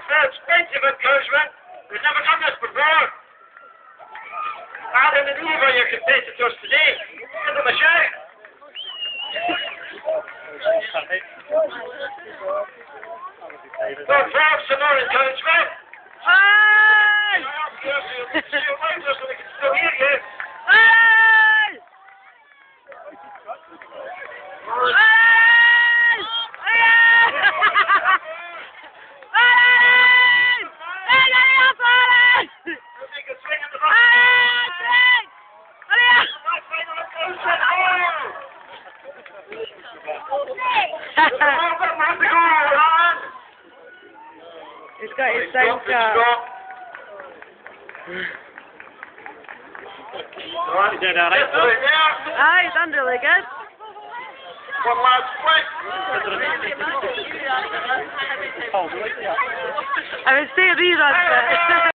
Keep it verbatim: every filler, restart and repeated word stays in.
Well, expensive encouragement. We've never done this before. Add in an Uber you can pay to us today. Give them a shout. Well, perhaps some more encouragement. Hey! See you later so we can still hear you. Hey! Make a swing in the back. He's got his same car. You did all right. Ah, he's done really good. One last flick. I was seeing these on